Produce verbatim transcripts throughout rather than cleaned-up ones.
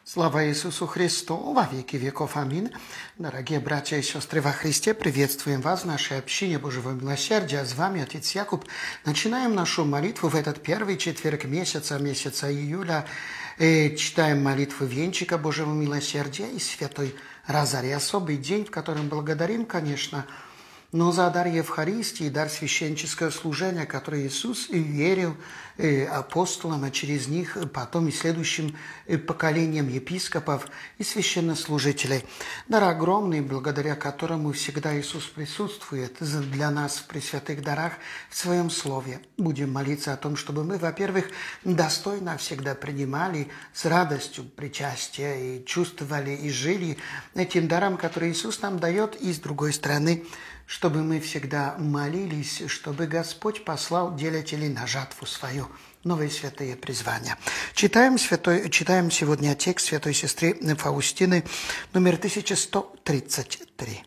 Слава Иисусу Христу, во веки веков. Аминь. Дорогие братья и сестры во Христе, приветствуем вас в нашей общине Божьего милосердия. С вами отец Якуб. Начинаем нашу молитву в этот первый четверг месяца, месяца июля. И читаем молитву венчика Божьего милосердия и святой Розарий. Особый день, в котором благодарим, конечно, но за дар Евхаристии, дар священнического служения, который Иисус и верил и апостолам, а через них потом и следующим поколениям епископов и священнослужителей. Дар огромный, благодаря которому всегда Иисус присутствует для нас в пресвятых дарах в Своем Слове. Будем молиться о том, чтобы мы, во-первых, достойно всегда принимали с радостью причастие и чувствовали и жили этим даром, который Иисус нам дает, и с другой стороны, чтобы мы всегда молились, чтобы Господь послал делителей на жатву свою, новые святые призвания. Читаем, святой, читаем сегодня текст святой сестры Фаустины, номер тысяча сто тридцать три.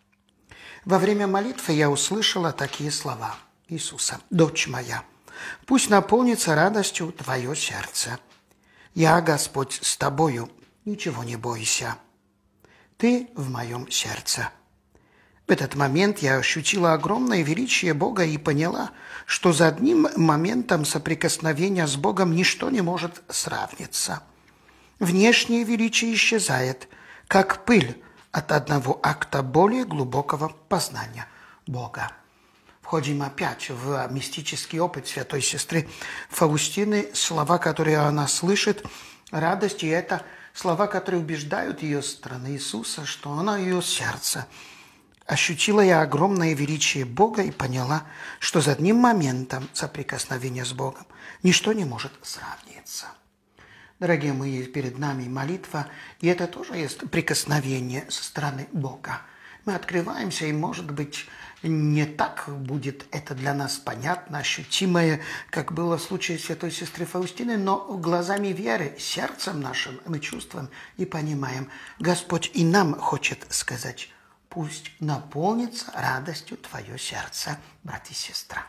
Во время молитвы я услышала такие слова Иисуса. «Дочь моя, пусть наполнится радостью твое сердце. Я, Господь, с тобою, ничего не бойся. Ты в моем сердце». В этот момент я ощутила огромное величие Бога и поняла, что за одним моментом соприкосновения с Богом ничто не может сравниться. Внешнее величие исчезает, как пыль от одного акта более глубокого познания Бога. Входим опять в мистический опыт святой сестры Фаустины, слова, которые она слышит, радость, и это слова, которые убеждают ее со стороны Иисуса, что она ее сердце. Ощутила я огромное величие Бога и поняла, что за одним моментом соприкосновения с Богом ничто не может сравниться. Дорогие мои, перед нами молитва, и это тоже есть прикосновение со стороны Бога. Мы открываемся, и, может быть, не так будет это для нас понятно, ощутимое, как было в случае святой сестры Фаустины, но глазами веры, сердцем нашим мы чувствуем и понимаем. Господь и нам хочет сказать: пусть наполнится радостью твое сердце, брат и сестра.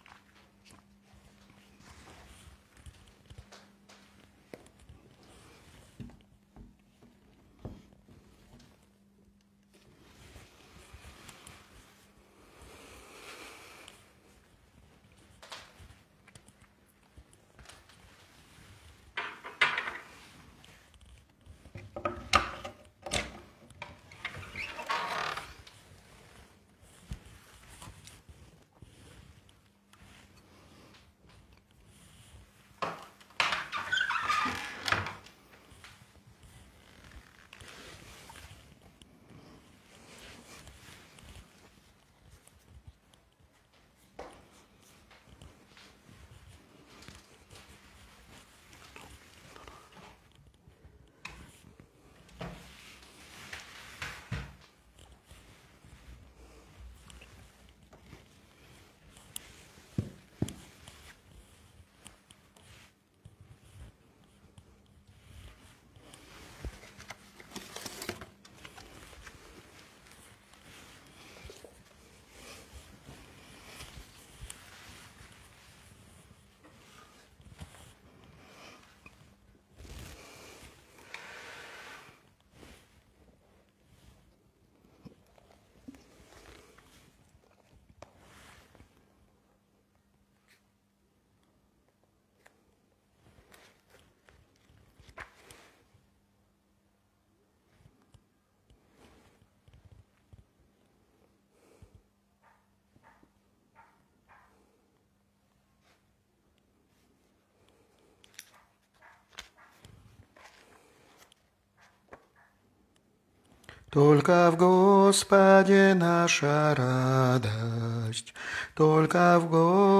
Только в Господе наша радость, только в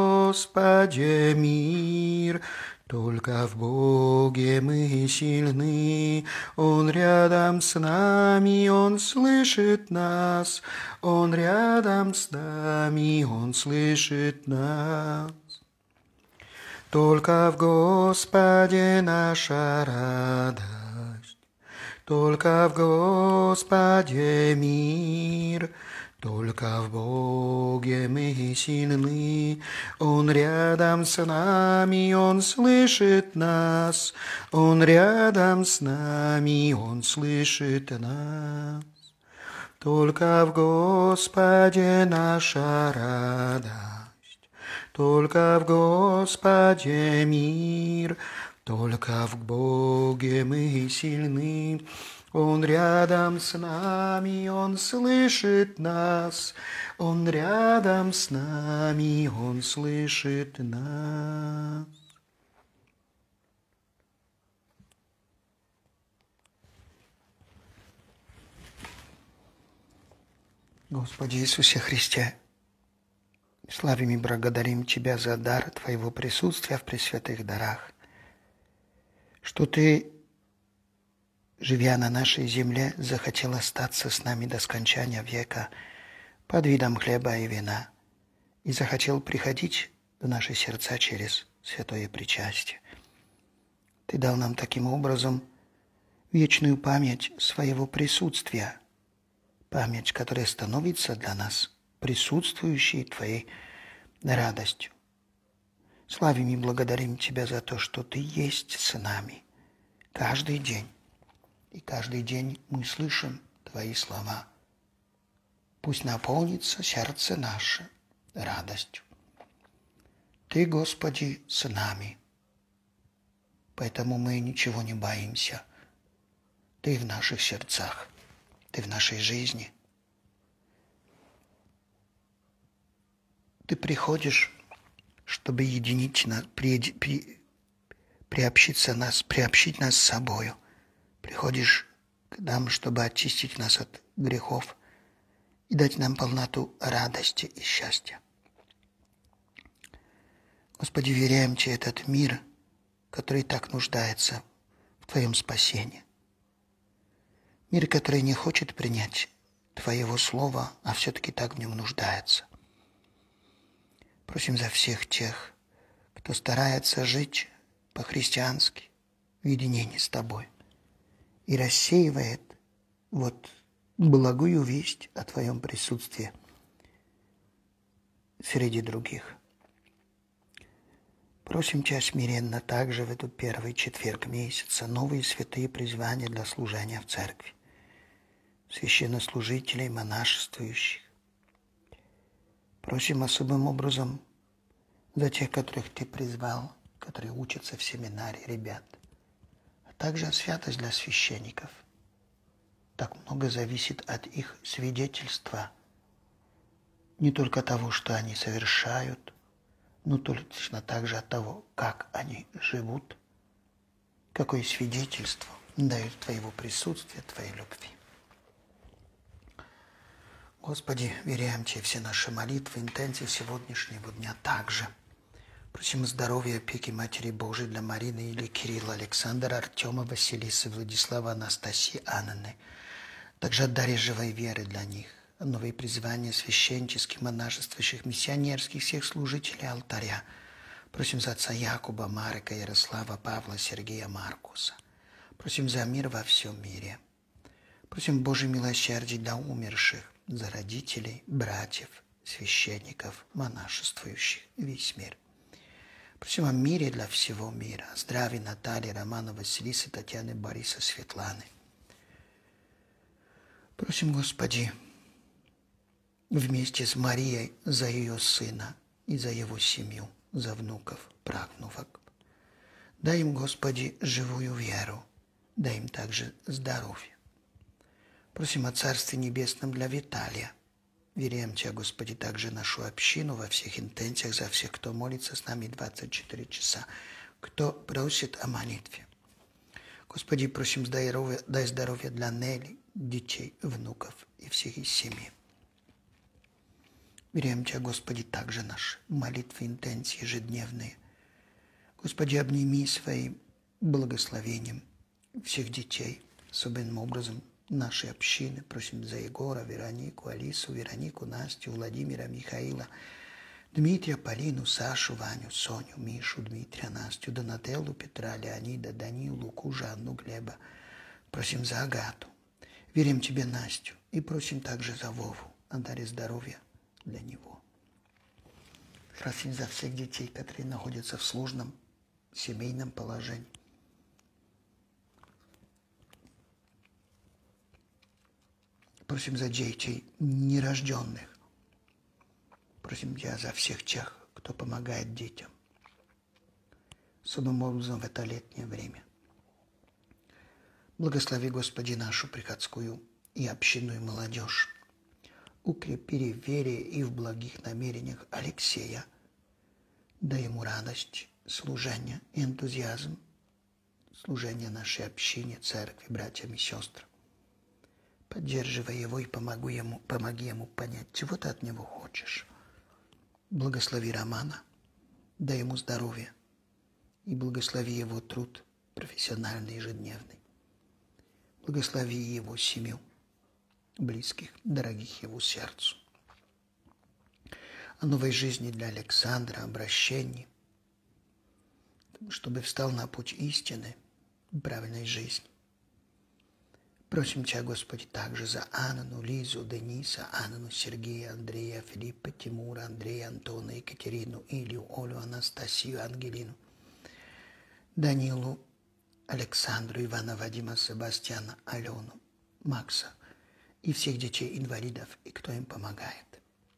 Господе мир, только в Боге мы сильны. Он рядом с нами, Он слышит нас, Он рядом с нами, Он слышит нас. Только в Господе наша радость, только в Господе мир, Только в Боге мы сильны, Он рядом с нами, Он слышит нас, Он рядом с нами, Он слышит нас. Только в Господе наша радость, только в Господе мир, только в Боге мы сильны. Он рядом с нами, Он слышит нас, Он рядом с нами, Он слышит нас. Господи Иисусе Христе, славим и благодарим Тебя за дар Твоего присутствия в пресвятых дарах, что Ты, живя на нашей земле, захотел остаться с нами до скончания века под видом хлеба и вина и захотел приходить в наши сердца через святое причастие. Ты дал нам таким образом вечную память своего присутствия, память, которая становится для нас присутствующей Твоей радостью. Славим и благодарим Тебя за то, что Ты есть с нами каждый день. И каждый день мы слышим Твои слова. Пусть наполнится сердце наше радостью. Ты, Господи, с нами. Поэтому мы ничего не боимся. Ты в наших сердцах. Ты в нашей жизни. Ты приходишь, чтобы единить нас, при, при, приобщиться нас, приобщить нас с собою. Приходишь к нам, чтобы очистить нас от грехов и дать нам полноту радости и счастья. Господи, веряем Тебе этот мир, который так нуждается в Твоем спасении. Мир, который не хочет принять Твоего Слова, а все-таки так в нем нуждается. Просим за всех тех, кто старается жить по-христиански в единении с Тобой и рассеивает вот благую весть о Твоем присутствии среди других. Просим Тебя смиренно также в этот первый четверг месяца новые святые призвания для служения в церкви, священнослужителей, монашествующих. Просим особым образом за тех, которых Ты призвал, которые учатся в семинаре, ребят, а также святость для священников. Так много зависит от их свидетельства, не только того, что они совершают, но точно также от того, как они живут, какое свидетельство дают Твоего присутствия, Твоей любви. Господи, веряем Тебе все наши молитвы, интенции сегодняшнего дня также. Просим здоровья, опеки Матери Божией для Марины или Кирилла, Александра, Артема, Василисы, Владислава, Анастасии, Анны. Также от даре живой веры для них, новые призвания священнических, монашествующих, миссионерских, всех служителей алтаря. Просим за отца Якуба, Марка, Ярослава, Павла, Сергея, Маркуса. Просим за мир во всем мире. Просим Божьей милосердия для умерших, за родителей, братьев, священников, монашествующих, весь мир. Просим о мире для всего мира, о здравии Натальи, Романа, Василисы, Татьяны, Бориса, Светланы. Просим, Господи, вместе с Марией за ее сына и за его семью, за внуков, правнуков. Дай им, Господи, живую веру, дай им также здоровье. Просим о Царстве Небесном для Виталия. Веряем Тебя, Господи, также нашу общину во всех интенциях, за всех, кто молится с нами двадцать четыре часа, кто просит о молитве. Господи, просим здоровья, дай здоровья для Нелли, детей, внуков и всех из семьи. Веряем Тебя, Господи, также наши молитвы, интенции ежедневные. Господи, обними своим благословением всех детей, особенным образом нашей общины. Просим за Егора, Веронику, Алису, Веронику, Настю, Владимира, Михаила, Дмитрия, Полину, Сашу, Ваню, Соню, Мишу, Дмитрия, Настю, Донателлу, Петра, Леонида, Данилу, Луку, Жанну, Глеба. Просим за Агату. Верим Тебе, Настю, и просим также за Вову, о даре здоровья для него. Просим за всех детей, которые находятся в сложном семейном положении. Просим за детей нерожденных. Просим Тебя за всех тех, кто помогает детям. Особым образом в это летнее время. Благослови, Господи, нашу приходскую и общинную молодежь. Укрепи в вере и в благих намерениях Алексея. Дай ему радость, служение и энтузиазм, служение нашей общине, церкви, братьям и сестрам. Поддерживай его и помоги ему, помоги ему понять, чего ты от него хочешь. Благослови Романа, дай ему здоровье и благослови его труд профессиональный, ежедневный. Благослови его семью, близких, дорогих его сердцу. О новой жизни для Александра, обращении, чтобы встал на путь истины, правильной жизни. Просим Тебя, Господи, также за Анну, Лизу, Дениса, Анну, Сергея, Андрея, Филиппа, Тимура, Андрея, Антона, Екатерину, Илью, Олю, Анастасию, Ангелину, Данилу, Александру, Ивана, Вадима, Себастьяна, Алену, Макса и всех детей-инвалидов, и кто им помогает.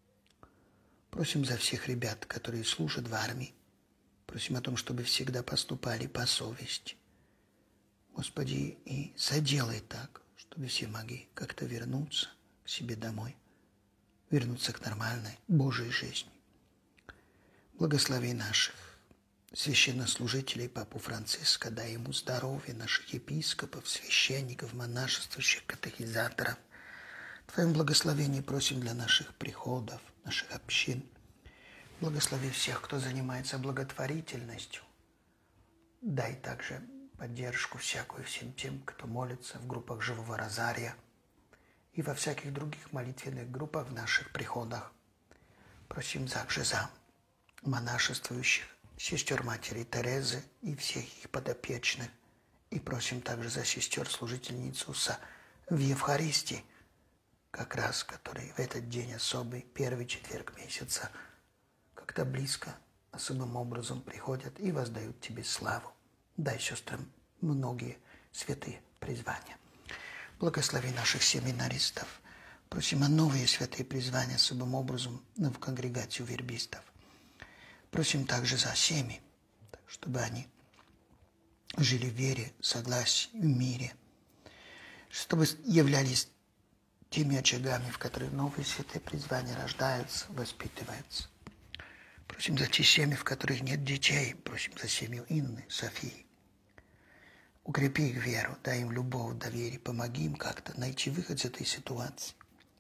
Просим за всех ребят, которые служат в армии. Просим о том, чтобы всегда поступали по совести. Господи, и соделай так, чтобы все могли как-то вернуться к себе домой, вернуться к нормальной Божьей жизни. Благослови наших священнослужителей, папу Франциска, дай ему здоровья, наших епископов, священников, монашествующих, катехизаторов. В Твоем благословении просим для наших приходов, наших общин. Благослови всех, кто занимается благотворительностью. Дай также поддержку всякую всем тем, кто молится в группах Живого Розария и во всяких других молитвенных группах в наших приходах. Просим также за монашествующих, сестер матери Терезы и всех их подопечных. И просим также за сестер-служительниц Иисуса в Евхаристии, как раз который в этот день особый, первый четверг месяца, как-то близко, особым образом приходят и воздают Тебе славу. Дай сестрам многие святые призвания. Благослови наших семинаристов. Просим о новые святые призвания особым образом в конгрегацию вербистов. Просим также за семьи, чтобы они жили в вере, согласии, в мире, чтобы являлись теми очагами, в которых новые святые призвания рождаются, воспитываются. Просим за те семьи, в которых нет детей. Просим за семью Инны, Софии. Укрепи их веру, дай им любовь, доверие, помоги им как-то найти выход из этой ситуации.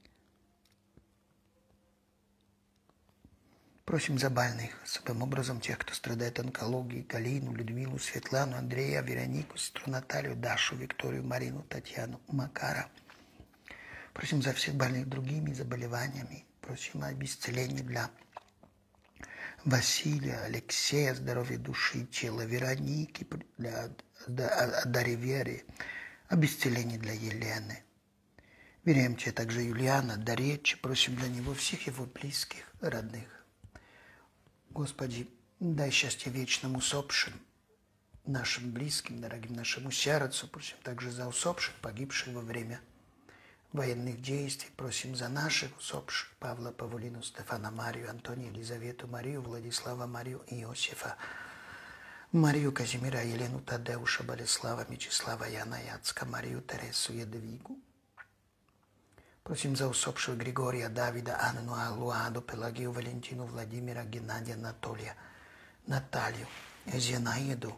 Просим за больных, особым образом тех, кто страдает онкологией, Галину, Людмилу, Светлану, Андрея, Веронику, сестру Наталью, Дашу, Викторию, Марину, Татьяну, Макара. Просим за всех больных другими заболеваниями. Просим об исцелении для Василия, Алексея, здоровья души и тела, Вероники, для даре веры, об исцелении для Елены. Верим Тебе также Юлиана, до речи, просим для него всех его близких, родных. Господи, дай счастье вечным усопшим, нашим близким, дорогим нашему сердцу. Просим также за усопших, погибших во время военных действий. Просим за наших усопших: Павла, Павлину, Стефана, Марию, Антонию, Елизавету, Марию, Владислава, Марию, Иосифа, Марию, Казимира, Елену, Тадеуша, Болеслава, Мечислава, Яна, Яцка, Марию, Тересу, Едвигу. Просим за усопшего Григория, Давида, Анну, Алуаду, Пелагию, Валентину, Владимира, Геннадия, Анатолия, Наталью, Зинаиду.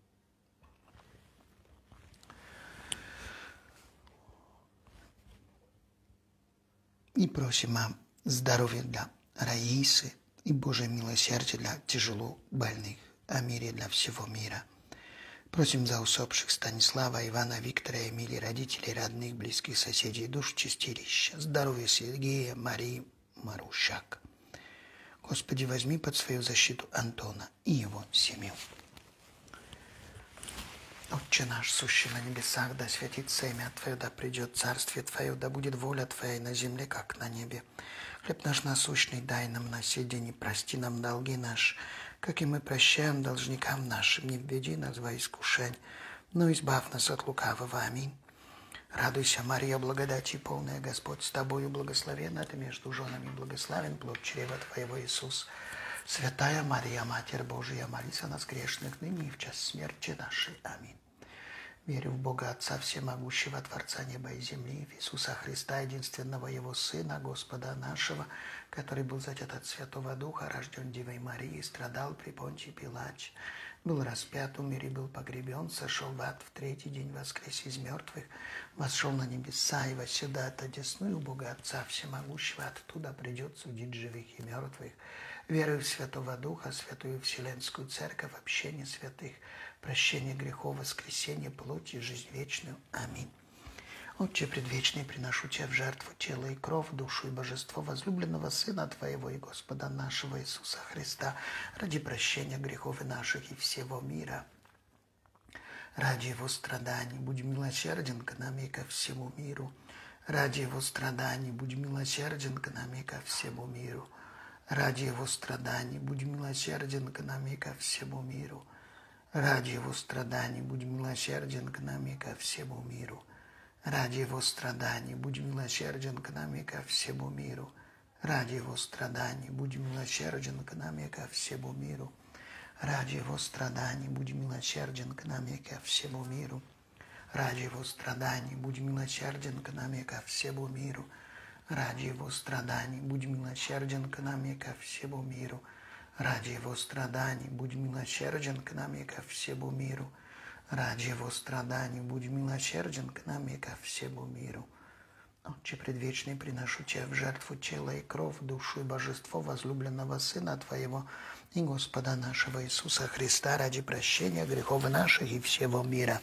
И просим о здоровье для Раисы и Божье милосердие для тяжело больных, о мире для всего мира. Просим за усопших Станислава, Ивана, Виктора, Эмилии, родителей, родных, близких, соседей, душ чистилища, здоровья Сергея, Марии, Марушак. Господи, возьми под свою защиту Антона и его семью. Отче наш, сущий на небесах, да святится имя Твое, да придет царствие Твое, да будет воля Твоя и на земле, как на небе. Хлеб наш насущный дай нам на сей день, и прости нам долги наши, как и мы прощаем должникам нашим. Не введи нас во искушение, но избавь нас от лукавого. Аминь. Радуйся, Мария, благодати полная, Господь с тобою, благословенна ты между женами, благословен плод чрева Твоего, Иисус. Святая Мария, Матерь Божия, молись о нас грешных, ныне и в час смерти нашей. Аминь. Верю в Бога Отца Всемогущего, Творца неба и земли, в Иисуса Христа, единственного Его Сына, Господа нашего, который был зачат от Святого Духа, рожден Девой Марии, страдал при Понтии Пилате, был распят, умер и был погребен, сошел в ад, в третий день воскрес из мертвых, восшел на небеса и восседает одесную Бога Отца Всемогущего, оттуда придет судить живых и мертвых. Верую в Святого Духа, Святую Вселенскую Церковь, общение святых, прощение грехов, воскресение плоти, жизнь вечную. Аминь. Отче предвечный, приношу Тебе в жертву тело и кровь, душу и божество возлюбленного Сына Твоего и Господа нашего Иисуса Христа, ради прощения грехов и наших и всего мира. Ради Его страданий будь милосерден к нам и ко всему миру. Ради Его страданий будь милосерден к нам и ко всему миру. Ради Его страданий будь милосерден к нам и ко всему миру. Ради Его страданий будь милосерден к нам и ко всему миру. Ради Его страданий будь милосерден к нам и ко всему миру. Ради Его страданий будь милосерден к нам и ко всему миру. Ради Его страданий будь милосерден к нам и ко всему миру. Ради Его страданий будь милосерден к нам и ко всему миру. Ради Его страданий будь милосерден к нам и ко всему миру. Ради Его страданий будь милосерден к нам и ко всему миру. Ради Его страданий будь милосерден к нам и ко всему миру. Отче предвечный, приношу Тебе в жертву тело и кровь, душу и божество возлюбленного Сына Твоего и Господа нашего Иисуса Христа ради прощения грехов наших и всего мира.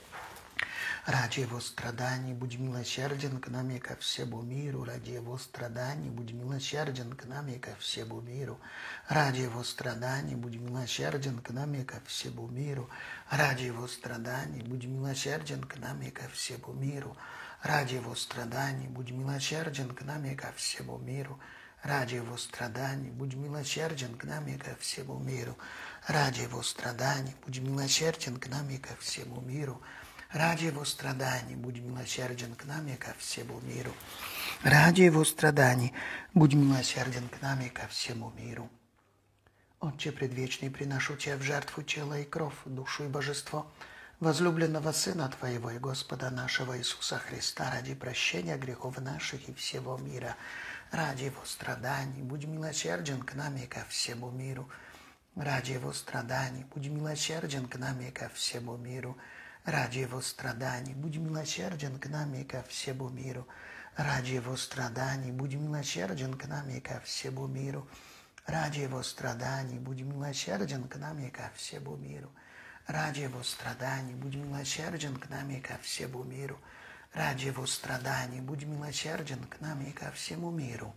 Ради Его страданий будь милосерден к нам и ко всему миру. Ради Его страданий будь милосерден к нам и ко всему миру. Ради Его страданий будь милосерден к нам и ко всему миру. Ради Его страданий будь милосерден к нам и ко всему миру. Ради Его страданий будь милосерден к нам и ко всему миру. Ради Его страданий будь милосерден к нам и ко всему миру. Ради Его страданий будь милосерден к нам и ко всему миру. Ради Его страданий будь милосерден к нам и ко всему миру. Ради Его страданий будь милосерден к нам и ко всему миру. Отче предвечный, приношу Тебе в жертву тело и кровь, душу и божество возлюбленного Сына Твоего и Господа нашего Иисуса Христа ради прощения грехов наших и всего мира. Ради Его страданий будь милосерден к нам и ко всему миру. Ради Его страданий будь милосерден к нам и ко всему миру. Ради Его страданий будь милосерден к нам и ко всему миру. Ради Его страданий будь милосерден к нам и ко всему миру. Ради Его страданий будь милосерден к нам и ко всему миру. Ради Его страданий будь милосерден к нам и ко всему миру. Ради Его страданий будь милосерден к нам и ко всему миру.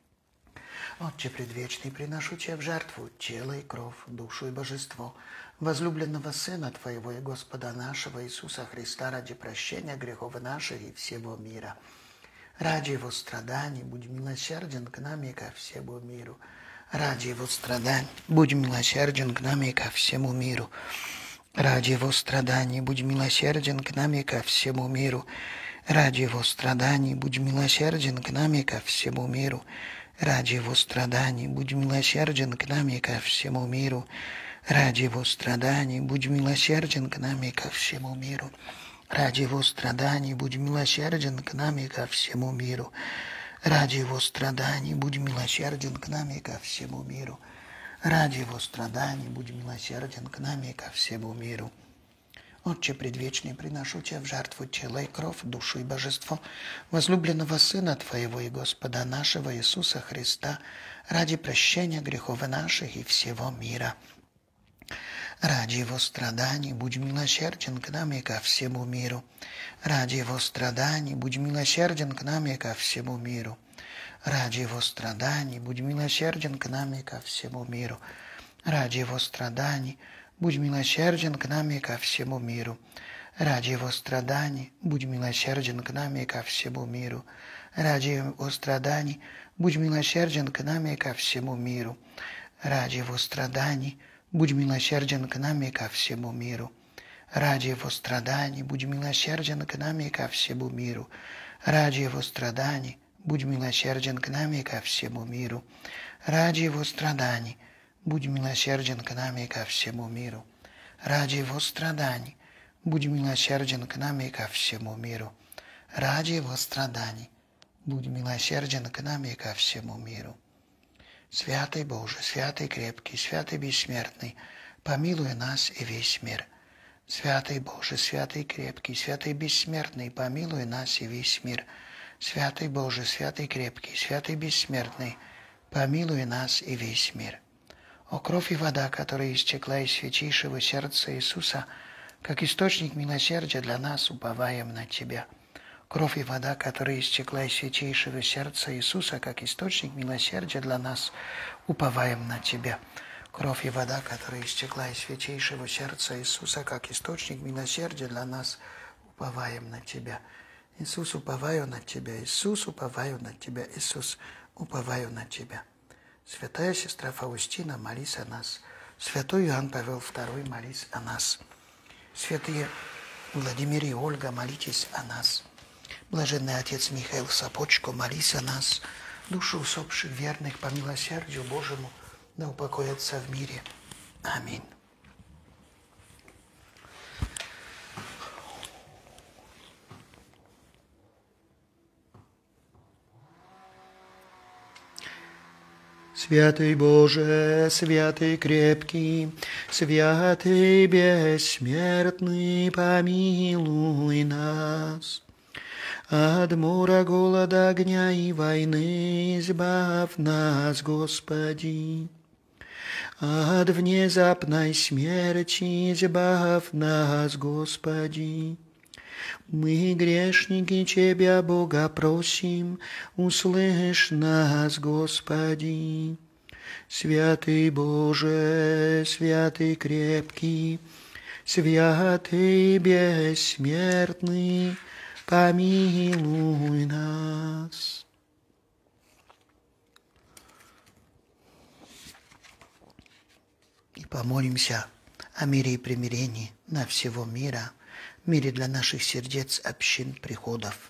Отче предвечный, приношу Тебе в жертву тело и кровь, душу и божество возлюбленного Сына Твоего и Господа нашего Иисуса Христа ради прощения грехов наших и всего мира. Ради Его страданий будь милосерден к нам и ко всему миру. Ради Его страданий будь милосерден к нам и ко всему миру. Ради Его страданий будь милосерден к нам и ко всему миру. Ради Его страданий будь милосерден к нам и ко всему миру. Ради Его страданий будь милосерден к нам и ко всему миру. Ради Его страданий будь милосерден к нам и ко всему миру. Ради Его страданий будь милосерден к нам и ко всему миру. Ради Его страданий будь милосерден к нам и ко всему миру. Ради Его страданий будь милосерден к нам и ко всему миру. Отче предвечный, приношу Тебе в жертву тело и кровь, душу и божество возлюбленного Сына Твоего и Господа нашего Иисуса Христа ради прощения грехов наших и всего мира. Ради Его страданий будь милосерден к нам и ко всему миру. Ради Его страданий будь милосерден к нам и ко всему миру. Ради Его страданий будь милосерден к нам и ко всему миру. Ради Его страданий будь милосерден к нам и ко всему миру. Ради его страданий, будь милосерден к нам и ко всему миру. Ради его страданий, будь милосерден к нам и ко всему миру. Ради его страданий, будь милосерден к нам и ко всему миру. Ради его страданий, будь милосерден к нам и ко всему миру. Ради его страданий, будь милосерден к нам и ко всему миру. Ради его страданий, будь милосерден к нам и ко всему миру. Ради его страданий, будь милосерден к нам и ко всему миру. Ради его страданий, будь милосерден к нам и ко всему миру. Святый Боже, святый крепкий, святый бессмертный, помилуй нас и весь мир. Святый Боже, святый крепкий, святый бессмертный, помилуй нас и весь мир. Святый Боже, святый крепкий, святый бессмертный, помилуй нас и весь мир. О кровь и вода, которая истекла из святейшего сердца Иисуса, как источник милосердия для нас, уповаем на Тебя. Кровь и вода, которая истекла из святейшего сердца Иисуса, как источник милосердия для нас, уповаем на Тебя. Кровь и вода, которая истекла из святейшего сердца Иисуса, как источник милосердия для нас, уповаем на Тебя. Иисус, уповаю на Тебя, Иисус, уповаю на Тебя, Иисус, уповаю на Тебя. Святая сестра Фаустина, молись о нас. Святой Иоанн Павел второй, молись о нас. Святые Владимир и Ольга, молитесь о нас. Блаженный отец Михаил Сапочко, молись о нас. Души усопших верных по милосердию Божьему да упокоятся в мире. Аминь. Святый Боже, святый крепкий, святый бессмертный, помилуй нас. От мора, голода, огня и войны избавь нас, Господи. От внезапной смерти избавь нас, Господи. Мы, грешники, Тебя, Бога, просим, услышь нас, Господи. Святый Боже, святый крепкий, святый бессмертный, помилуй нас. И помолимся о мире и примирении на всего мира, мире для наших сердец, общин, приходов.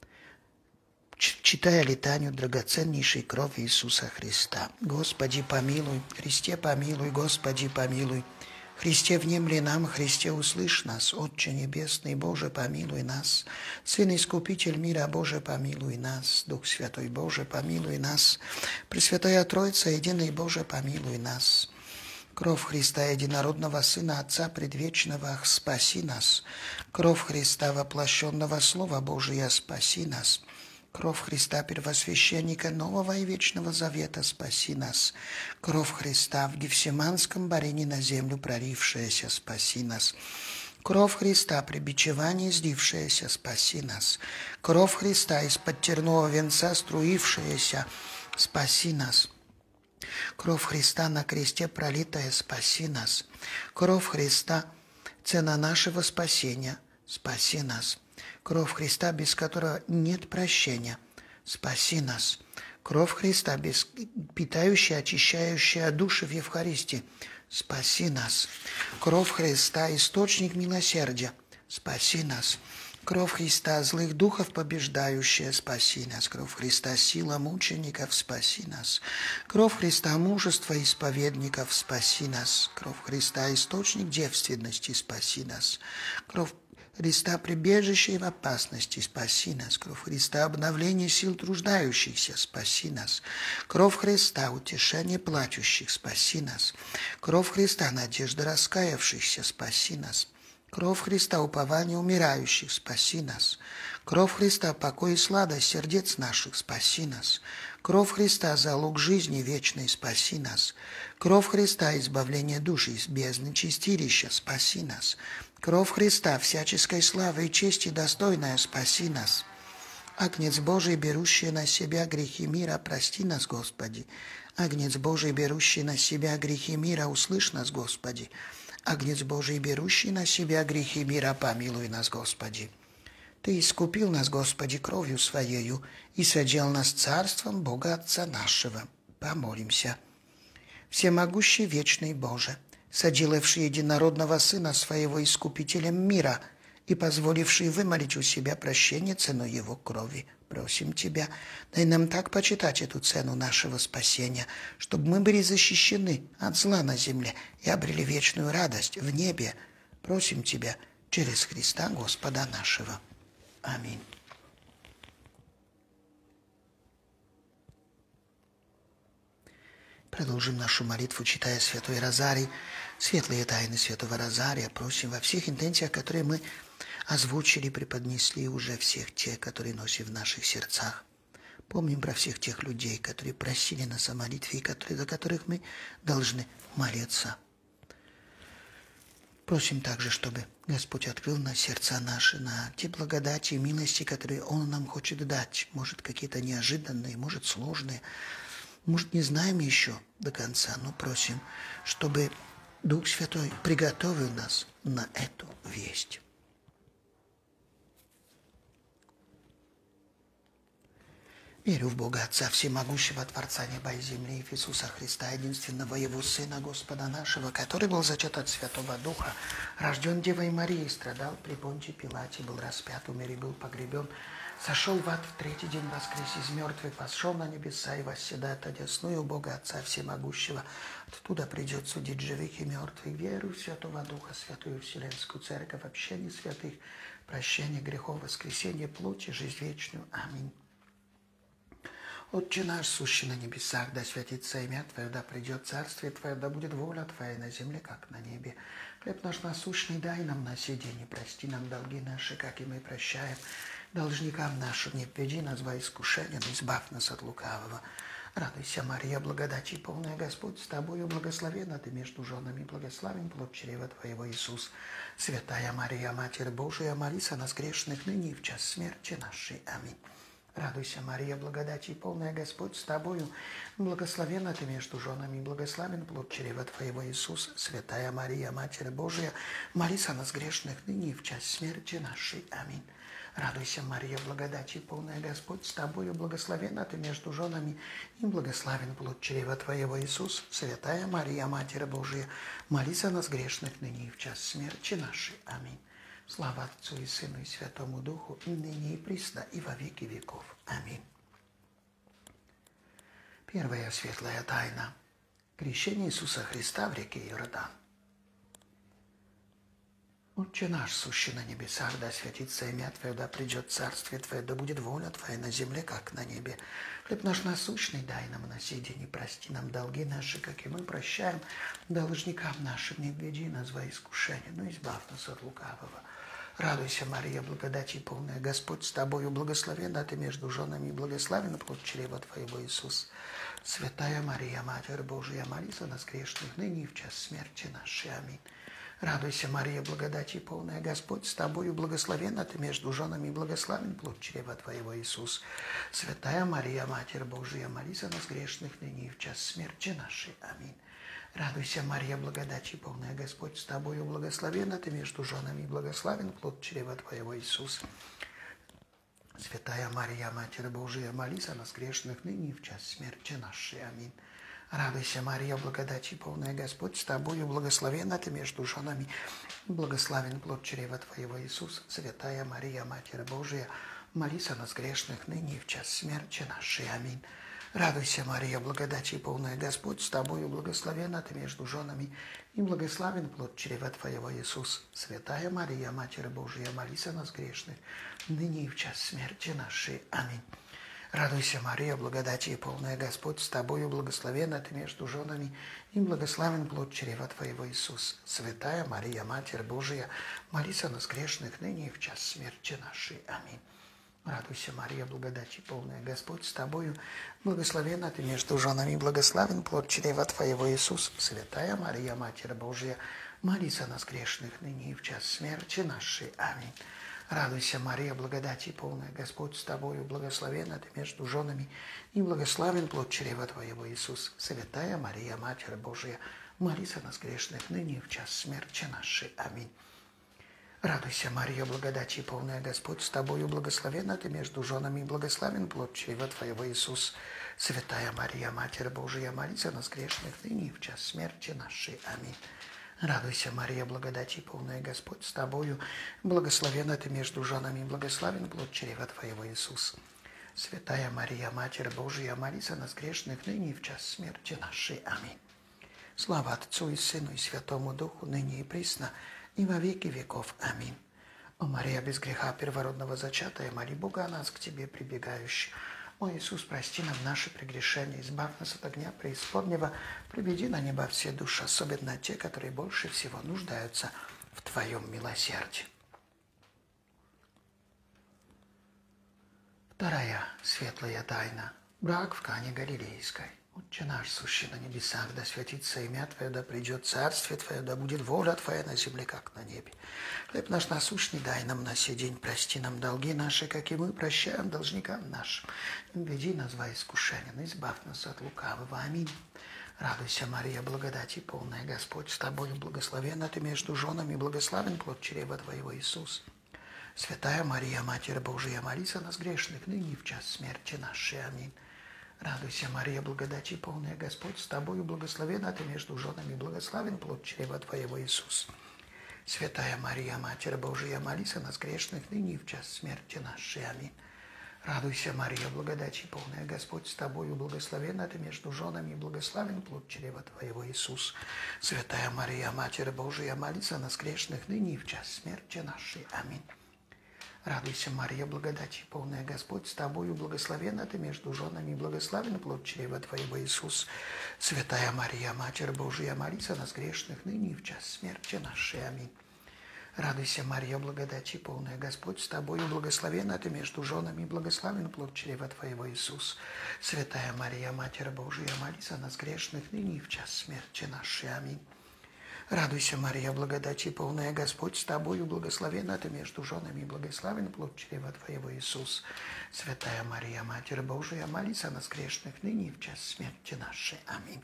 Читая летанию драгоценнейшей крови Иисуса Христа. Господи, помилуй, Христе, помилуй, Господи, помилуй. Христе, внемли нам, Христе, услышь нас, Отче Небесный, Боже, помилуй нас. Сын Искупитель мира, Боже, помилуй нас. Дух Святой, Боже, помилуй нас. Пресвятая Троица, Единый Боже, помилуй нас. Кровь Христа, Единородного Сына, Отца Предвечного, спаси нас. Кровь Христа, воплощенного Слова Божия, спаси нас. Кровь Христа, первосвященника Нового и Вечного Завета, спаси нас. Кровь Христа, в Гефсиманском барине на землю пролившаяся, спаси нас. Кровь Христа, при бичевании слившаяся, спаси нас. Кровь Христа, из-под тернового венца струившаяся, спаси нас. Кровь Христа на кресте пролитая, спаси нас. Кровь Христа, цена нашего спасения, спаси нас. Кровь Христа, без которого нет прощения, спаси нас. Кровь Христа, без... питающая, очищающая души в Евхаристии, спаси нас. Кровь Христа, источник милосердия, спаси нас. Кровь Христа, злых духов побеждающая, спаси нас. Кровь Христа, сила мучеников, спаси нас. Кровь Христа, мужество исповедников, спаси нас. Кровь Христа, источник девственности, спаси нас. Кровь Христа, прибежище в опасности, спаси нас. Кровь Христа, обновление сил труждающихся, спаси нас. Кровь Христа, утешение плачущих, спаси нас. Кровь Христа, надежда раскаявшихся, спаси нас. Кровь Христа, упование умирающих, спаси нас. Кровь Христа, покой и сладость сердец наших, спаси нас. Кровь Христа, залог жизни вечной, спаси нас. Кровь Христа, избавление души из бездны чистилища, спаси нас. Кровь Христа, всяческой славы и чести достойная, спаси нас. Агнец Божий, берущий на себя грехи мира, прости нас, Господи. Агнец Божий, берущий на себя грехи мира, услышь нас, Господи. Агнец Божий, берущий на себя грехи мира, помилуй нас, Господи. Ты искупил нас, Господи, кровью Своею и содел нас царством Бога Отца нашего. Помолимся. Всемогущий вечный Боже, соделавший единородного Сына Своего Искупителем мира и позволивший вымолить у себя прощение ценой Его крови, просим Тебя, дай нам так почитать эту цену нашего спасения, чтобы мы были защищены от зла на земле и обрели вечную радость в небе. Просим Тебя через Христа Господа нашего. Аминь. Продолжим нашу молитву, читая Святой Розарий, светлые тайны Святого Розария. Просим во всех интенциях, которые мы озвучили, преподнесли уже всех тех, которые носим в наших сердцах. Помним про всех тех людей, которые просили нас о молитве, и которые, за которых мы должны молиться. Просим также, чтобы Господь открыл на сердца наши, на те благодати и милости, которые Он нам хочет дать. Может, какие-то неожиданные, может, сложные. Может, не знаем еще до конца, но просим, чтобы Дух Святой приготовил нас на эту весть. Верю в Бога Отца Всемогущего, Творца неба и земли, и в Иисуса Христа, единственного Его Сына, Господа нашего, который был зачат от Святого Духа, рожден Девой Марией, страдал при Понтии Пилате, был распят, умер и был погребен, сошел в ад, в третий день воскрес из мертвых, пошел на небеса и восседает одесную Бога Отца Всемогущего. Оттуда придет судить живых и мертвых. Верую в Святого Духа, Святую Вселенскую Церковь, общение святых, прощение грехов, воскресение плоти, жизнь вечную. Аминь. Отче наш, сущий на небесах, да святится имя Твое, да придет царствие Твое, да будет воля Твоя на земле, как на небе. Хлеб наш насущный дай нам на сей день, и прости нам долги наши, как и мы прощаем должникам нашим. Не введи нас во искушение, но избавь нас от лукавого. Радуйся, Мария, благодати полная, Господь с Тобою, благословенна Ты между женами, благословен плод чрева Твоего, Иисус. Святая Мария, Матерь Божия, молись о нас грешных, ныне и в час смерти нашей. Аминь. Радуйся, Мария, благодати полная, Господь с Тобою, благословенна Ты между женами, благословен плод чрева Твоего, Иисус. Святая Мария, Матерь Божия, молись о нас грешных, ныне и в час смерти нашей. Аминь. Радуйся, Мария, благодати полная, Господь с Тобою, благословенна Ты между женами, и благословен плод чрева Твоего, Иисус. Святая Мария, Матерь Божия, молись о нас грешных, ныне и в час смерти нашей. Аминь. Слава Отцу и Сыну и Святому Духу, и ныне и присно, и во веки веков. Аминь. Первая светлая тайна. Крещение Иисуса Христа в реке Иордан. Отче наш, сущий на небесах, да святится имя Твое, да придет царствие Твое, да будет воля Твоя на земле, как на небе. Хлеб наш насущный дай нам на сей день, и прости нам долги наши, как и мы прощаем должникам нашим. Не введи нас во искушение, но избавь нас от лукавого. Радуйся, Мария, благодати полная, Господь с Тобою, благословенна Ты между женами, и благословен плод чрева Твоего, Иисус. Святая Мария, Матерь Божия, молись за нас грешных, ныне и в час смерти нашей. Аминь. Радуйся, Мария, благодати полная, Господь с Тобою, благословенна Ты между женами, и благословен плод чрева Твоего, Иисус. Святая Мария, Матерь Божия, молись за нас грешных, ныне и в час смерти нашей. Аминь. Радуйся, Мария, благодати полная, Господь с Тобою, благословенна Ты между женами, и благословен плод чрева Твоего, Иисус. Святая Мария, Матерь Божия, молись за нас грешных, ныне и в час смерти нашей. Аминь. Радуйся, Мария, благодати полная, Господь с Тобою, благословенна Ты между женами, и благословен плод чрева Твоего, Иисус. Святая Мария, Матерь Божия, молись за нас грешных, ныне и в час смерти нашей. Аминь. Радуйся, Мария, благодати полная, Господь с Тобою, благословенна Ты между женами, и благословен плод чрева Твоего, Иисус. Святая Мария, Матерь Божия, молись за нас грешных, ныне и в час смерти нашей. Аминь. Радуйся, Мария, благодати полная, Господь с Тобою, благословенна Ты между женами, и благословен плод чрева Твоего, Иисус. Святая Мария, Матерь Божия, молись за нас грешных, ныне и в час смерти нашей. Аминь. Радуйся, Мария, благодати полная, Господь с Тобою, благословенна Ты между женами, и благословен плод чрева Твоего, Иисус. Святая Мария, Матерь Божия, молись за нас грешных, ныне и в час смерти нашей. Аминь. Радуйся, Мария, благодати полная, Господь с Тобою, благословенна Ты между женами, и благословен плод чрева Твоего, Иисус. Святая Мария, Матерь Божия, молись о нас грешных, ныне и в час смерти нашей. Аминь. Радуйся, Мария, благодати полная, Господь с тобою, благословенна ты между женами, и благословен плод чрева Твоего, Иисус. Святая Мария, Матерь Божия, молись о нас грешных, ныне и в час смерти нашей. Аминь. Радуйся, Мария, благодати полная, Господь с тобою, благословенна ты между женами, и благословен плод чрева Твоего, Иисус. Святая Мария, Матерь Божия, молись о нас грешных, ныне и в час смерти нашей. Аминь. Слава Отцу и Сыну и Святому Духу, ныне и присно, и во веки веков. Аминь. О Мария, без греха первородного зачатая, моли Бога о нас, к Тебе прибегающих. О Иисус, прости нам наши прегрешения, избавь нас от огня преисподнего, приведи на небо все души, особенно те, которые больше всего нуждаются в Твоем милосердии. Вторая светлая тайна. Брак в Кане Галилейской. Отче наш, сущий на небесах, да святится имя Твое, да придет царствие Твое, да будет воля Твоя на земле, как на небе. Хлеб наш насущный дай нам на сей день, прости нам долги наши, как и мы прощаем должникам нашим. Не введи нас во искушение, но избавь нас от лукавого. Аминь. Радуйся, Мария, благодати полная, Господь с тобою, благословенна ты между женами, благословен плод чрева Твоего, Иисус. Святая Мария, Матерь Божия, молись о нас грешных, ныне и в час смерти нашей. Аминь. Радуйся, Мария, благодати полная, Господь с тобою, благословенна ты между женами, благословен плод чрева Твоего, Иисус. Святая Мария, Матерь Божия, молись о нас грешных, ныне и в час смерти нашей. Аминь. Радуйся, Мария, благодати полная, Господь с тобою, благословенна ты между женами, благословен плод чрева Твоего, Иисус. Святая Мария, Матерь Божия, молись о нас грешных, ныне и в час смерти нашей. Аминь. Радуйся, Мария, благодати полная, Господь с тобою, благословенна ты между женами, благословен плод чрева Твоего, Иисус. Святая Мария, Матерь Божия, молись о нас грешных, ныне и в час смерти нашей. Аминь. Радуйся, Мария, благодати полная, Господь с тобою, благословенна ты между женами, благословен плод чрева Твоего, Иисус. Святая Мария, Матерь Божия, молись о нас грешных, ныне и в час смерти нашей. Аминь. Радуйся, Мария, благодати полная, Господь с тобою, благословенна ты между женами, благословен плод чрева Твоего, Иисус. Святая Мария, Матерь Божия, молись о нас грешных, ныне и в час смерти нашей. Аминь.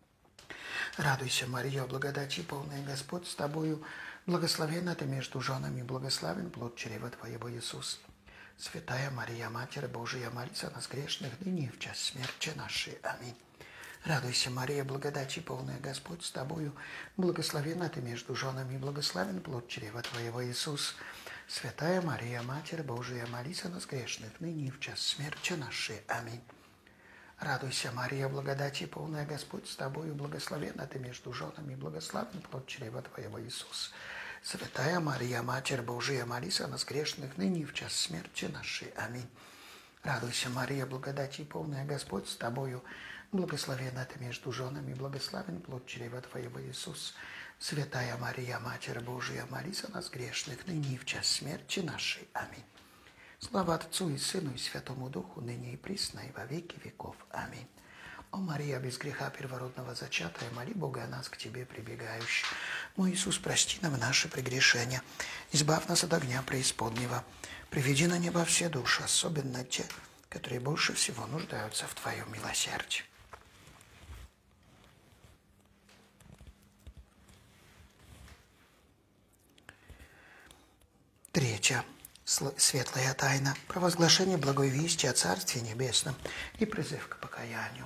Радуйся, Мария, благодати полная, Господь с тобою, благословенна ты между женами, благословен плод чрева Твоего, Иисус. Святая Мария, Матерь Божия, молись о нас грешных, ныне и в час смерти нашей. Аминь. Радуйся, Мария, благодати полная, Господь с тобою, благословенна ты между женами, благословен плод чрева Твоего, Иисус. Святая Мария, Матерь Божия, молись о нас грешных, ныне и в час смерти нашей. Аминь. Радуйся, Мария, благодати полная, Господь с тобою, благословенна ты между женами, благословен плод чрева Твоего, Иисус. Святая Мария, Матерь Божия, молись о нас грешных, ныне и в час смерти нашей. Аминь. Радуйся, Мария, благодати полная, Господь с тобою, благословенна ты между женами, благословен плод чрева Твоего, Иисус. Святая Мария, Матерь Божия, молись о нас грешных, ныне и в час смерти нашей. Аминь. Слава Отцу и Сыну и Святому Духу, ныне и присно, и во веки веков. Аминь. О Мария, без греха первородного зачатая, моли Бога о нас, к Тебе прибегающих. Мой Иисус, прости нам наши прегрешения, избавь нас от огня преисподнего, приведи на небо все души, особенно те, которые больше всего нуждаются в Твоем милосердии. Третья светлая тайна – провозглашение благой вести о Царстве Небесном и призыв к покаянию.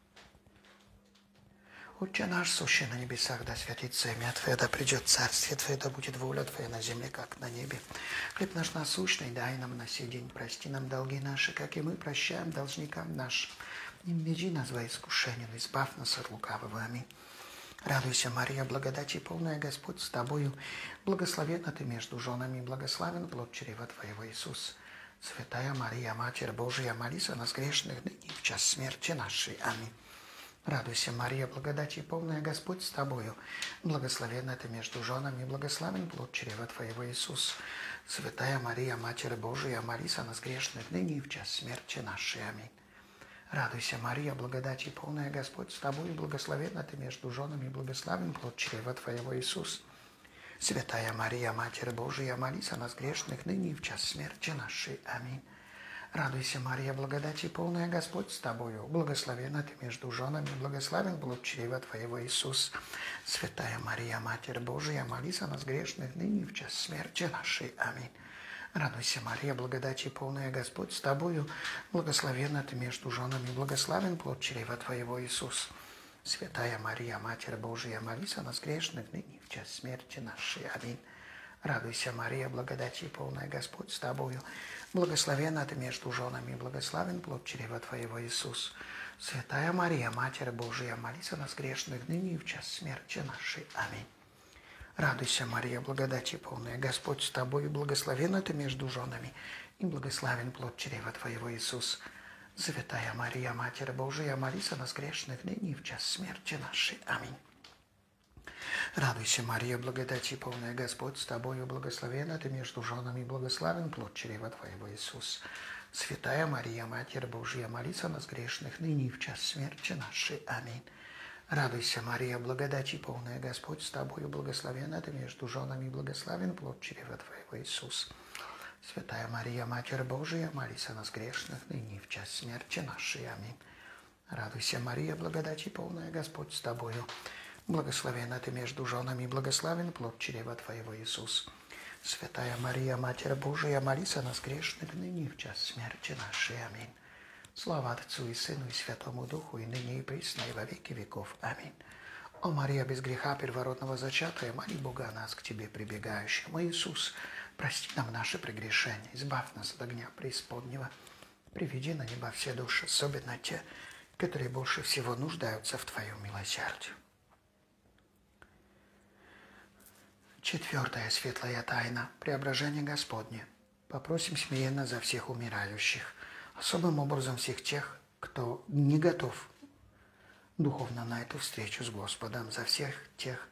Отче наш, сущий на небесах, да святится имя Твое, да придет Царствие Твое, да будет воля Твоя на земле, как на небе. Хлеб наш насущный дай нам на сей день, прости нам долги наши, как и мы прощаем должникам нашим. Не введи нас во искушение, но избавь нас от лукавого. Аминь. Радуйся, Мария, благодати полная, Господь с тобою, благословенна ты между женами, благословен плод чрева Твоего, Иисус. Святая Мария, Матерь Божия, молись о нас грешных, ныне и в час смерти нашей. Аминь. Радуйся, Мария, благодати полная, Господь с тобою, благословенна ты между женами, благословен плод чрева Твоего, Иисус. Святая Мария, Матерь Божия, молись о нас грешных, ныне и в час смерти нашей. Аминь. Радуйся, Мария, благодати полная, Господь с тобой, благословенна ты между женами, благословен плод чрева Твоего, Иисус. Святая Мария, Матерь Божия, молись о нас грешных, ныне и в час смерти нашей. Аминь. Радуйся, Мария, благодати полная, Господь с тобою. Благословенна ты между женами, благословен плод чрева твоего, Иисус. Святая Мария, Матерь Божия, молись о нас грешных, ныне и в час смерти нашей. Аминь. Радуйся, Мария, благодати полная, Господь с тобою. Благословенна ты между женами, благословен плод чрева твоего, Иисус. Святая Мария, Матерь Божия, молись о нас грешных, ныне и в час смерти нашей. Аминь. Радуйся, Мария, благодати полная, Господь с тобою. Благословенна ты между женами, благословен плод чрева твоего, Иисус. Святая Мария, Матерь Божия, молись о нас грешных, ныне и в час смерти нашей. Аминь. Радуйся, Мария, благодати полная, Господь с тобою, благословенна ты между женами, и благословен плод чрева твоего, Иисус. Святая Мария, Матерь Божия, молись о нас грешных, ныне и в час смерти нашей. Аминь. Радуйся, Мария, благодати полная, Господь с тобою, благословенна ты между женами, благословен плод чрева твоего, Иисус. Святая Мария, Матерь Божия, молись о нас грешных, ныне и в час смерти нашей. Аминь. Радуйся, Мария, благодати полная, Господь с тобою, благословенна ты между женами, благословен плод чрева твоего, Иисус. Святая Мария, Матерь Божия, молись о нас грешных, ныне и в час смерти нашей. Аминь. Радуйся, Мария, благодати полная, Господь с тобою, благословенна ты между женами, благословен плод чрева твоего, Иисус. Святая Мария, Матерь Божия, молись о нас грешных, ныне и в час смерти нашей. Аминь. Слава Отцу и Сыну и Святому Духу, и ныне и присно, и во веки веков. Аминь. О Мария, без греха первородного зачатая, моли Бога о нас, к Тебе прибегающим. О Иисус, прости нам наши прегрешения, избавь нас от огня преисподнего, приведи на небо все души, особенно те, которые больше всего нуждаются в Твоем милосердии. Четвертая светлая тайна – преображение Господне. Попросим смиренно за всех умирающих, особым образом всех тех, кто не готов духовно на эту встречу с Господом, за всех тех,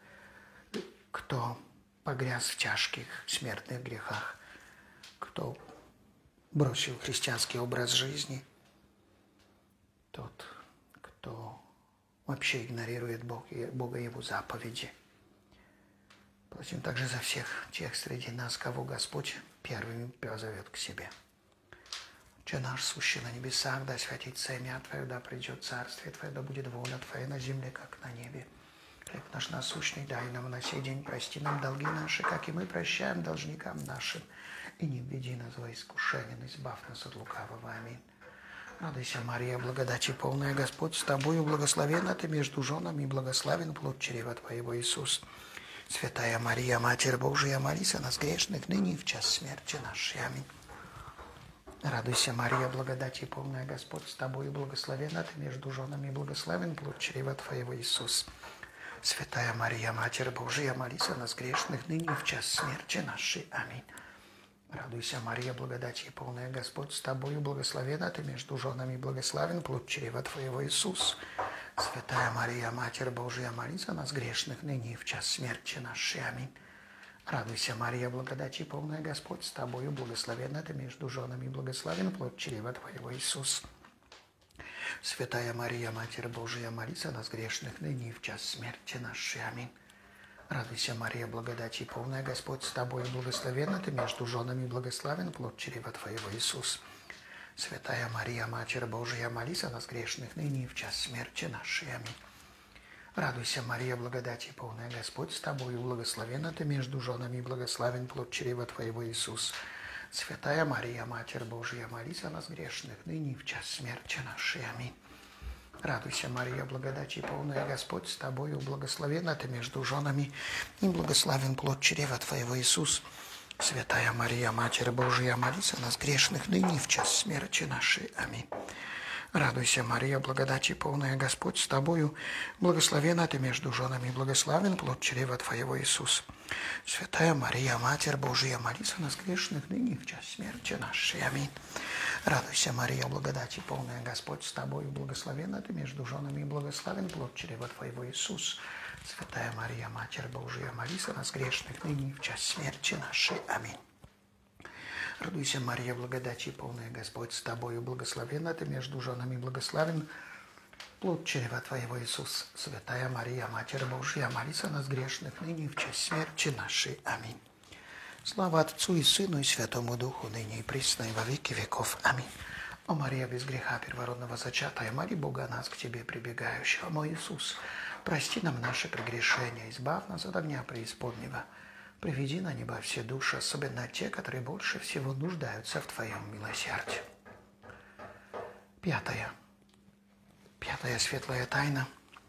кто погряз в тяжких смертных грехах, кто бросил христианский образ жизни, тот, кто вообще игнорирует Бог, Бога и Его заповеди. Просим также за всех тех среди нас, кого Господь первыми позовет к себе. Отче наш, сущий на небесах, да святится имя Твое, да придет царствие Твое, да будет воля Твоя на земле, как на небе. Хлеб наш насущный дай нам на сей день, прости нам долги наши, как и мы прощаем должникам нашим. И не введи нас во искушение, но избавь нас от лукавого. Аминь. Радуйся, Мария, благодати полная, Господь с тобою, благословенна ты между женами, и благословен плод чрева Твоего, Иисус. Святая Мария, Матерь Божия, молись о нас грешных, ныне и в час смерти нашей. Аминь. Радуйся, Мария, благодати полная, Господь с тобою, благословенна ты между женами, и благословен плод чрева Твоего, Иисус. Святая Мария, Матерь Божия, молись о нас грешных, ныне и в час смерти нашей. Аминь. Радуйся, Мария, благодати полная, Господь с тобою, благословенна ты между женами, и благословен плод чрева Твоего, Иисус. Святая Мария, Матерь Божия, молись о нас грешных, ныне и в час смерти нашей. Аминь. Радуйся, Мария, благодати полная, Господь с тобою, благословенна ты между женами, и благословен плод чрева Твоего, Иисус. Святая Мария, Матерь Божия, молись о нас грешных, ныне и в час смерти нашей. Аминь. Радуйся, Мария, благодати полная, Господь с тобою, благословенна ты между женами, и благословен плод чрева Твоего, Иисус. Святая Мария, Матерь Божия, молись о нас грешных, ныне и в час смерти нашей. Аминь. Радуйся, Мария, благодати полная, Господь с тобою, благословенна ты между женами, и благословен плод чрева Твоего, Иисус. Святая Мария, Матерь Божия, молись о нас грешных, ныне и в час смерти нашей. Аминь. Радуйся, Мария, благодати полная, Господь с тобою, благословенна ты между женами, и благословен плод чрева Твоего, Иисус. Святая Мария, Матерь Божия, молись о нас грешных, ныне и в час смерти нашей. Аминь. Радуйся, Мария, благодати полная, Господь с тобою, благословенна ты между женами, и благословен плод чрева Твоего, Иисус. Святая Мария, Матерь Божия, молись о нас грешных, ныне и в час смерти нашей. Аминь. Радуйся, Мария, благодати полная, Господь с тобою, благословенна ты между женами, и благословен плод чрева Твоего, Иисус. Святая Мария, Матерь Божия, молись о нас грешных, ныне и в час смерти нашей. Аминь. Радуйся, Мария, благодати полная, Господь с тобою, благословенна ты между женами, благословен плод чрева Твоего, Иисус. Святая Мария, Матерь Божия, молись о нас грешных, ныне и в час смерти нашей. Аминь. Слава Отцу и Сыну и Святому Духу, ныне и присно, и во веки веков. Аминь. О Мария, без греха первородного зачатая, моли Бога нас к Тебе прибегающих. О мой Иисус, прости нам наши прегрешения, избавь нас от огня преисподнего. Приведи на небо все души, особенно те, которые больше всего нуждаются в Твоем милосердии. Пятая. Пятая светлая тайна.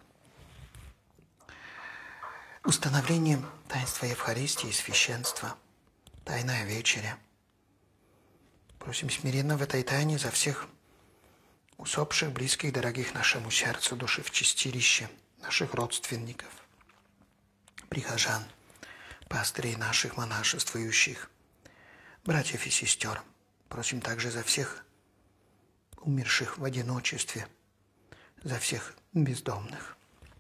Установление таинства Евхаристии и священства. Тайная вечеря. Просим смиренно в этой тайне за всех усопших, близких, дорогих нашему сердцу, души в чистилище, наших родственников, прихожан, пастырей наших монашествующих, братьев и сестер. Просим также за всех умерших в одиночестве, за всех бездомных.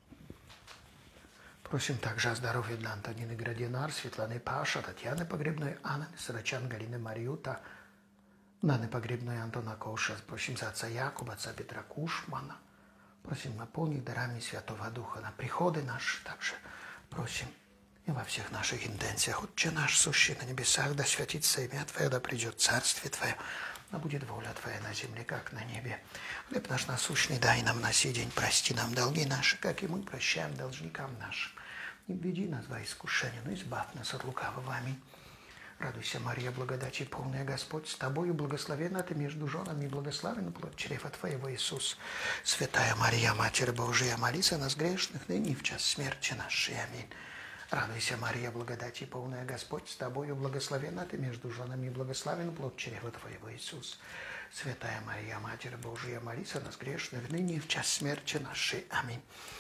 Просим также о здоровье для Антонины Градинар, Светланы Паша, Татьяны Погребной, Анны Сарачан, Галины Мариута, Наны Погребной, Антона Коша. Просим за отца Якуба, отца Петра Кушмана. Просим наполнить дарами Святого Духа на приходы наши. Также просим и во всех наших интенциях. Отче наш, сущий на небесах, да святится имя Твое, да придет Царствие Твое, да будет воля Твоя на земле, как на небе. Хлеб наш насущный дай нам на сей день, прости нам долги наши, как и мы прощаем должникам нашим. Не введи нас во искушение, но избавь нас от лукавого. Аминь. Радуйся, Мария, благодати полная, Господь с тобою, благословенна ты между женами, и благословен плод чрева Твоего, Иисус. Святая Мария, Матерь Божия, молись о нас грешных, ныне и в час смерти нашей. Аминь. Радуйся, Мария, благодати полная, Господь с тобою, благословенна ты между женами, и благословен плод чрева Твоего, Иисус. Святая Мария, Матерь Божия, молись о нас грешных, ныне и в час смерти нашей. Аминь.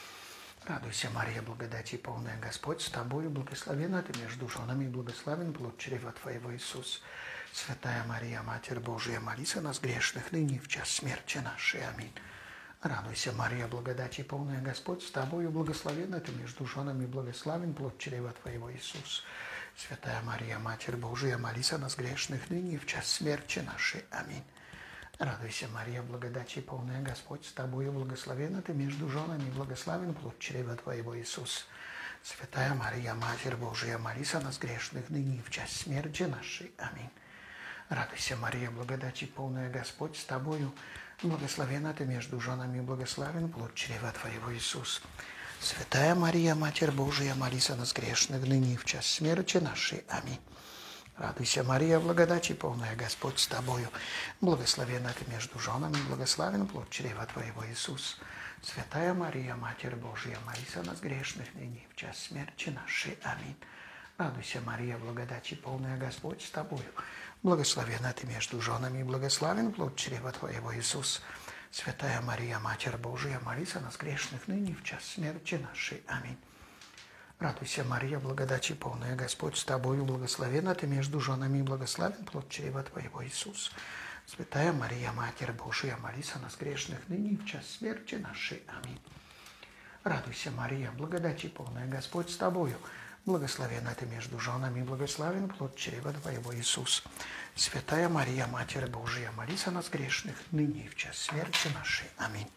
Радуйся, Мария, благодати полная, Господь с тобою, благословенна ты между женами, и благословен плод чрева Твоего, Иисус. Святая Мария, Матерь Божия, молись о нас грешных, ныне и в час смерти нашей. Аминь. Радуйся, Мария, благодати полная, Господь с тобою, благословенна ты между женами, и благословен плод чрева Твоего, Иисус. Святая Мария, Матерь Божия, молись о нас грешных, ныне и в час смерти нашей. Аминь. Радуйся, Мария, благодати полная, Господь с тобою, благословенна ты между женами, и благословен плод чрева Твоего, Иисус. Святая Мария, Матерь Божия, молись о нас грешных, ныне и в час смерти нашей. Аминь. Радуйся, Мария, благодати полная, Господь с тобою, благословенна ты между женами, и благословен плод чрева Твоего, Иисус. Святая Мария, Матерь Божия, молись о нас грешных, ныне и в час смерти нашей. Аминь. Радуйся, Мария, благодати полная, Господь с тобою, благословенна ты между женами, благословен плод чрева Твоего, Иисус. Святая Мария, Матерь Божия, молись о нас грешных, ныне и в час смерти нашей. Аминь. Радуйся, Мария, благодати полная, Господь с тобою, благословенна ты между женами, благословен плод чрева Твоего, Иисус. Святая Мария, Матерь Божия, молись о нас грешных, ныне и в час смерти нашей. Аминь. Радуйся, Мария, благодати полная, Господь с тобою, благословенна ты между женами, и благословен плод чрева Твоего, Иисус. Святая Мария, Матерь Божия, молись о нас грешных, ныне и в час смерти нашей. Аминь. Радуйся, Мария, благодати полная, Господь с тобою, благословенна ты между женами, и благословен плод чрева Твоего, Иисус. Святая Мария, Матерь Божия, молись о нас грешных, ныне и в час смерти нашей. Аминь.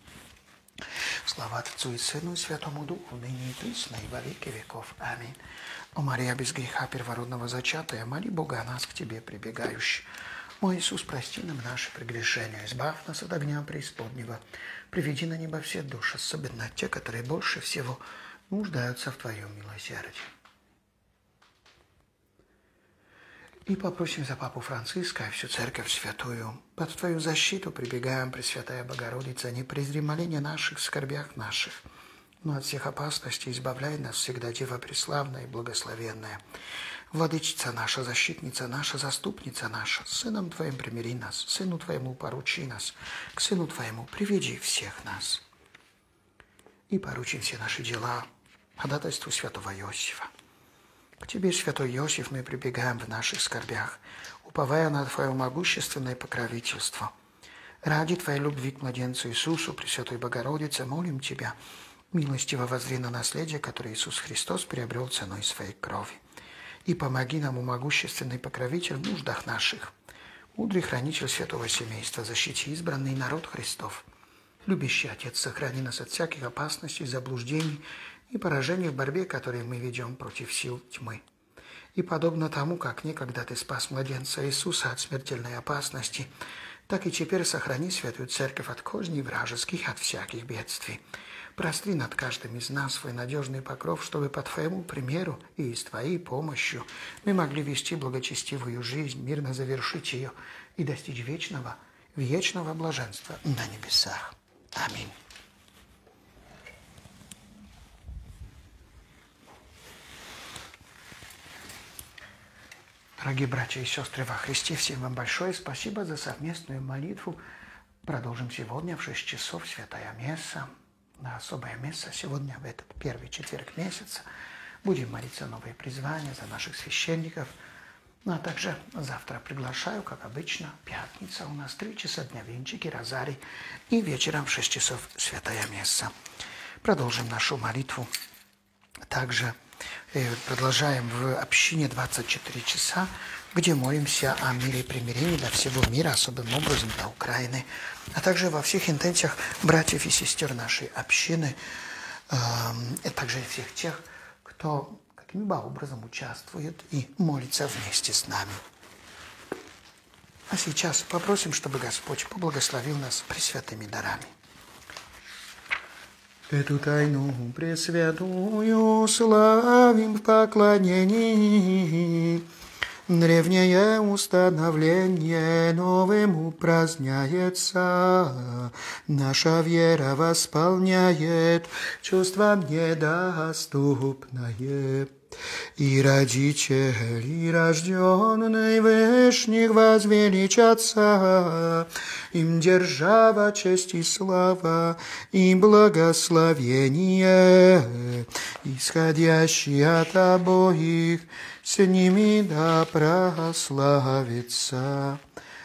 Слава Отцу и Сыну и Святому Духу, ныне и присно, и во веки веков. Аминь. О Мария, без греха первородного зачатая, моли Бога о нас к Тебе прибегающих. Мой Иисус, прости нам наши прегрешения, избавь нас от огня преисподнего, приведи на небо все души, особенно те, которые больше всего нуждаются в Твоем милосердии. И попросим за Папу Франциска и всю Церковь Святую. Под Твою защиту прибегаем, Пресвятая Богородица, не презри моления наших в скорбях наших, но от всех опасностей избавляй нас всегда, Дева Преславная и Благословенная. Владычица наша, защитница наша, заступница наша, с Сыном Твоим примири нас, Сыну Твоему поручи нас, к Сыну Твоему приведи всех нас. И поручим все наши дела ходатайству святого Иосифа. К Тебе, святой Иосиф, мы прибегаем в наших скорбях, уповая на Твое могущественное покровительство. Ради Твоей любви к младенцу Иисусу, Пресвятой Богородице, молим Тебя, милостиво воззри на наследие, которое Иисус Христос приобрел ценой Своей крови. И помоги нам, у могущественный покровитель, в нуждах наших. Мудрый хранитель святого семейства, защити избранный народ Христов. Любящий Отец, сохрани нас от всяких опасностей, заблуждений и поражений в борьбе, которые мы ведем против сил тьмы. И подобно тому, как некогда Ты спас младенца Иисуса от смертельной опасности, так и теперь сохрани Святую Церковь от козней вражеских, от всяких бедствий. Простри над каждым из нас свой надежный покров, чтобы по Твоему примеру и с Твоей помощью мы могли вести благочестивую жизнь, мирно завершить ее и достичь вечного, вечного блаженства на небесах. Аминь. Дорогие братья и сестры во Христе, всем вам большое спасибо за совместную молитву. Продолжим сегодня в шесть часов Святая Месса. На особое место сегодня, в этот первый четверг месяца, будем молиться новые призвания за наших священников. Ну а также завтра приглашаю, как обычно, пятница у нас три часа дня венчики, розарий и вечером в шесть часов Святая Месса. Продолжим нашу молитву. Также продолжаем в общине двадцать четыре часа, где молимся о мире и примирении для всего мира, особым образом для Украины, а также во всех интенциях братьев и сестер нашей общины, э, и также всех тех, кто каким-либо образом участвует и молится вместе с нами. А сейчас попросим, чтобы Господь поблагословил нас пресвятыми дарами. Эту тайну пресвятую славим в поклонении. Древнее установление новым упраздняется. Наша вера восполняет чувства недоступное. И родители, рожденные вышних, возвеличатся. Им держава, честь и слава, и благословение, исходящие от обоих, с ними да прославится.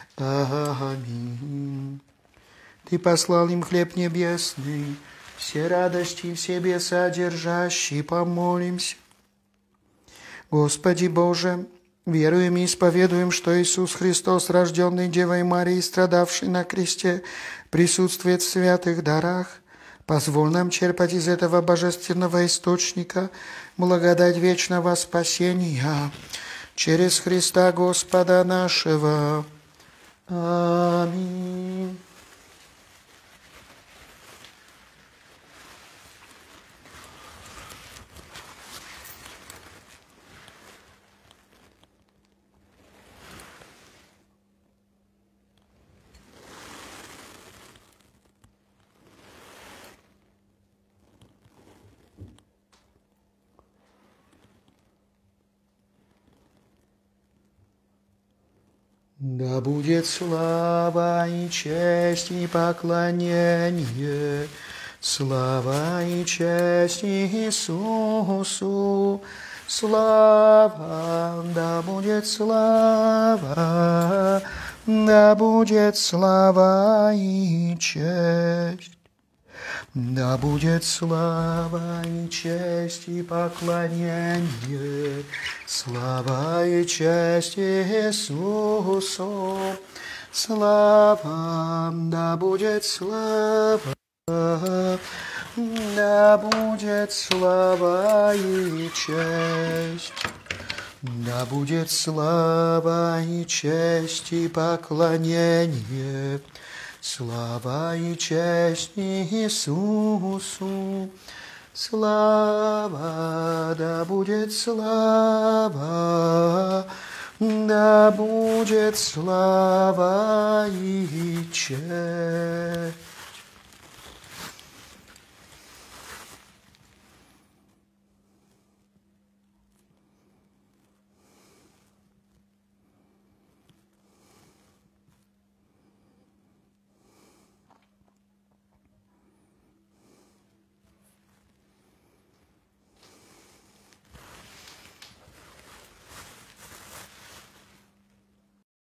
Аминь. Ты послал им хлеб небесный, все радости в себе содержащий, помолимся. Господи Боже, веруем и исповедуем, что Иисус Христос, рожденный Девой Марией, страдавший на кресте, присутствует в святых дарах. Позволь нам черпать из этого божественного источника благодать вечного спасения через Христа Господа нашего. Аминь. Да будет слава и честь и поклонение, слава и честь Иисусу, слава, да будет слава, да будет слава и честь. Да будет слава и честь и поклонение, слава и честь Иисусу, слава, да будет слава, да будет слава и честь, да будет слава и честь и поклонение, слава и честь Иисусу, слава, да будет слава, да будет слава и честь.